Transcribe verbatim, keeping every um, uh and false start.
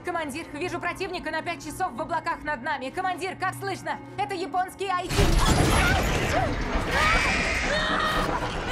Командир, вижу противника на пять часов в облаках над нами. Командир, как слышно? Это японский ай ти.